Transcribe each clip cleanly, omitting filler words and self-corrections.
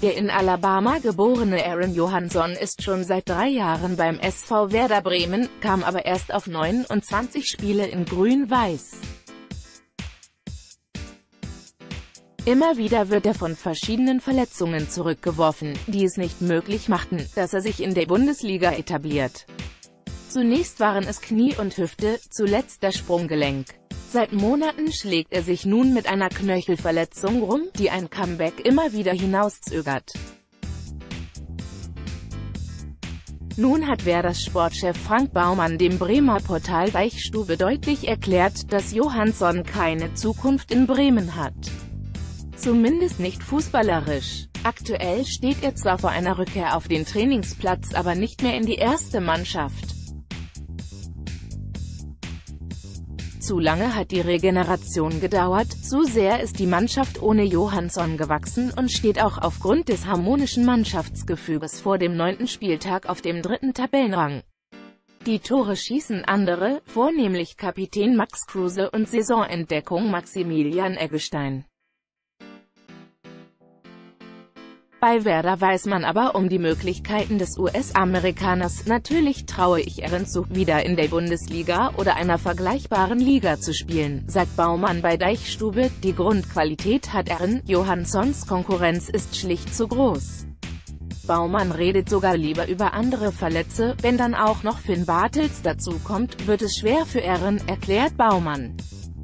Der in Alabama geborene Aaron Johansson ist schon seit 3 Jahren beim SV Werder Bremen, kam aber erst auf 29 Spiele in Grün-Weiß. Immer wieder wird er von verschiedenen Verletzungen zurückgeworfen, die es nicht möglich machten, dass er sich in der Bundesliga etabliert. Zunächst waren es Knie und Hüfte, zuletzt das Sprunggelenk. Seit Monaten schlägt er sich nun mit einer Knöchelverletzung rum, die ein Comeback immer wieder hinauszögert. Nun hat Werders Sportchef Frank Baumann dem Bremer Portal Deichstube deutlich erklärt, dass Johansson keine Zukunft in Bremen hat. Zumindest nicht fußballerisch. Aktuell steht er zwar vor einer Rückkehr auf den Trainingsplatz, aber nicht mehr in die erste Mannschaft. Zu lange hat die Regeneration gedauert, zu sehr ist die Mannschaft ohne Johansson gewachsen und steht auch aufgrund des harmonischen Mannschaftsgefüges vor dem 9. Spieltag auf dem 3. Tabellenrang. Die Tore schießen andere, vornehmlich Kapitän Max Kruse und Saisonentdeckung Maximilian Eggestein. Bei Werder weiß man aber um die Möglichkeiten des US-Amerikaners. Natürlich traue ich Aaron zu, wieder in der Bundesliga oder einer vergleichbaren Liga zu spielen, sagt Baumann bei Deichstube. Die Grundqualität hat Aaron, Johanssons Konkurrenz ist schlicht zu groß. Baumann redet sogar lieber über andere Verletzte, wenn dann auch noch Finn Bartels dazu kommt, wird es schwer für Aaron, erklärt Baumann.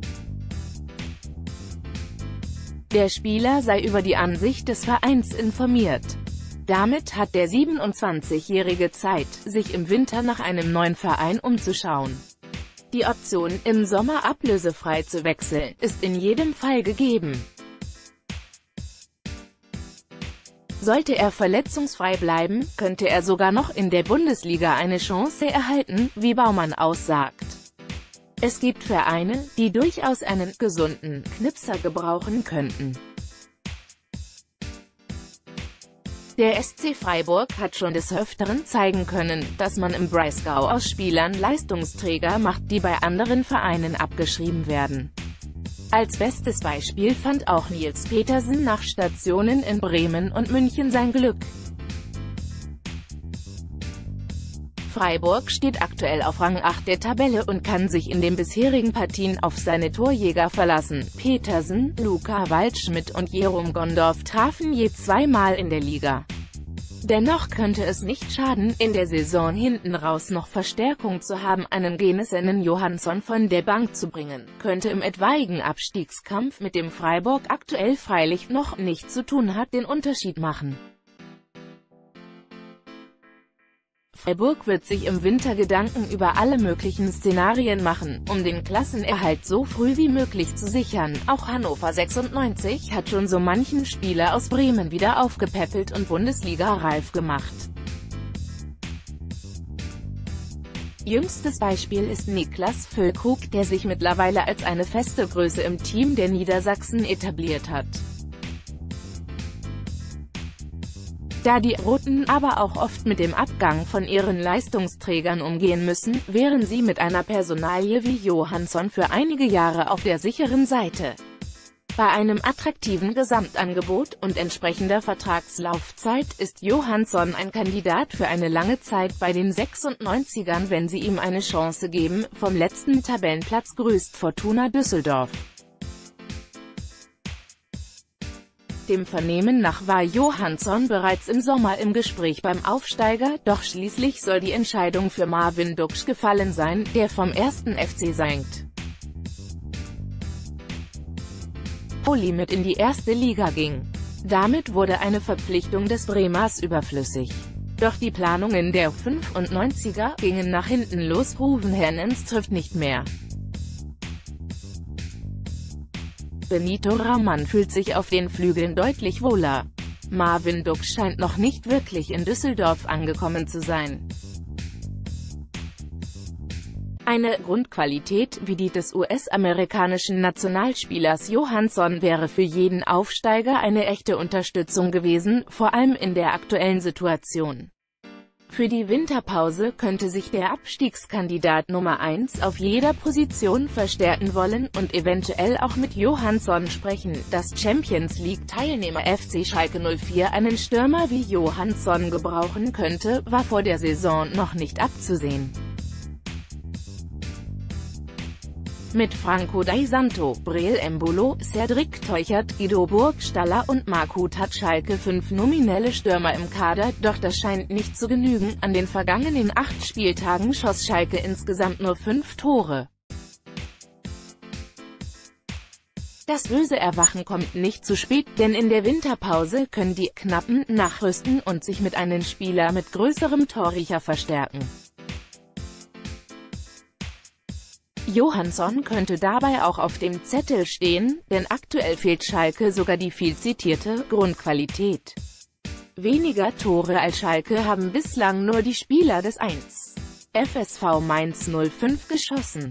Der Spieler sei über die Ansicht des Vereins informiert. Damit hat der 27-Jährige Zeit, sich im Winter nach einem neuen Verein umzuschauen. Die Option, im Sommer ablösefrei zu wechseln, ist in jedem Fall gegeben. Sollte er verletzungsfrei bleiben, könnte er sogar noch in der Bundesliga eine Chance erhalten, wie Baumann aussagt. Es gibt Vereine, die durchaus einen gesunden Knipser gebrauchen könnten. Der SC Freiburg hat schon des Öfteren zeigen können, dass man im Breisgau aus Spielern Leistungsträger macht, die bei anderen Vereinen abgeschrieben werden. Als bestes Beispiel fand auch Nils Petersen nach Stationen in Bremen und München sein Glück. Freiburg steht aktuell auf Rang 8 der Tabelle und kann sich in den bisherigen Partien auf seine Torjäger verlassen. Petersen, Luca Waldschmidt und Jeroen Gondorf trafen je 2-mal in der Liga. Dennoch könnte es nicht schaden, in der Saison hinten raus noch Verstärkung zu haben. Einen genesenen Johansson von der Bank zu bringen, könnte im etwaigen Abstiegskampf, mit dem Freiburg aktuell freilich noch nichts zu tun hat, den Unterschied machen. Freiburg wird sich im Winter Gedanken über alle möglichen Szenarien machen, um den Klassenerhalt so früh wie möglich zu sichern. Auch Hannover 96 hat schon so manchen Spieler aus Bremen wieder aufgepäppelt und Bundesliga-reif gemacht. Jüngstes Beispiel ist Niklas Füllkrug, der sich mittlerweile als eine feste Größe im Team der Niedersachsen etabliert hat. Da die Roten aber auch oft mit dem Abgang von ihren Leistungsträgern umgehen müssen, wären sie mit einer Personalie wie Johansson für einige Jahre auf der sicheren Seite. Bei einem attraktiven Gesamtangebot und entsprechender Vertragslaufzeit ist Johansson ein Kandidat für eine lange Zeit bei den 96ern, wenn sie ihm eine Chance geben. Vom letzten Tabellenplatz grüßt Fortuna Düsseldorf. Dem Vernehmen nach war Johansson bereits im Sommer im Gespräch beim Aufsteiger, doch schließlich soll die Entscheidung für Marvin Duksch gefallen sein, der vom 1. FC St. Pauli mit in die erste Liga ging. Damit wurde eine Verpflichtung des Bremers überflüssig. Doch die Planungen der 95er gingen nach hinten los. Ruven Hernens trifft nicht mehr. Benito Raman fühlt sich auf den Flügeln deutlich wohler. Marvin Duksch scheint noch nicht wirklich in Düsseldorf angekommen zu sein. Eine Grundqualität wie die des US-amerikanischen Nationalspielers Johansson wäre für jeden Aufsteiger eine echte Unterstützung gewesen, vor allem in der aktuellen Situation. Für die Winterpause könnte sich der Abstiegskandidat Nummer 1 auf jeder Position verstärken wollen und eventuell auch mit Johansson sprechen. Dass Champions-League-Teilnehmer FC Schalke 04 einen Stürmer wie Johansson gebrauchen könnte, war vor der Saison noch nicht abzusehen. Mit Franco Di Santo, Breel Embolo, Cedric Teuchert, Guido Burgstaller und Marc Uth hat Schalke 5 nominelle Stürmer im Kader, doch das scheint nicht zu genügen. An den vergangenen 8 Spieltagen schoss Schalke insgesamt nur 5 Tore. Das böse Erwachen kommt nicht zu spät, denn in der Winterpause können die Knappen nachrüsten und sich mit einem Spieler mit größerem Torriecher verstärken. Johansson könnte dabei auch auf dem Zettel stehen, denn aktuell fehlt Schalke sogar die viel zitierte Grundqualität. Weniger Tore als Schalke haben bislang nur die Spieler des 1. FSV Mainz 05 geschossen.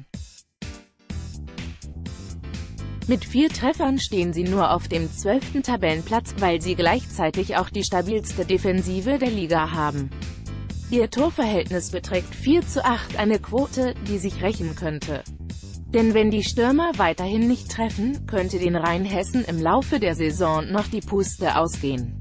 Mit 4 Treffern stehen sie nur auf dem 12. Tabellenplatz, weil sie gleichzeitig auch die stabilste Defensive der Liga haben. Ihr Torverhältnis beträgt 4:8, eine Quote, die sich rächen könnte. Denn wenn die Stürmer weiterhin nicht treffen, könnte den Rheinhessen im Laufe der Saison noch die Puste ausgehen.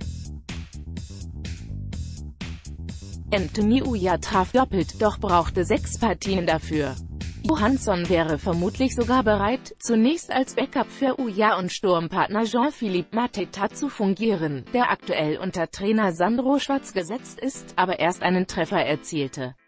Anthony Uja traf doppelt, doch brauchte 6 Partien dafür. Johansson wäre vermutlich sogar bereit, zunächst als Backup für Uja und Sturmpartner Jean-Philippe Mateta zu fungieren, der aktuell unter Trainer Sandro Schwarz gesetzt ist, aber erst einen Treffer erzielte.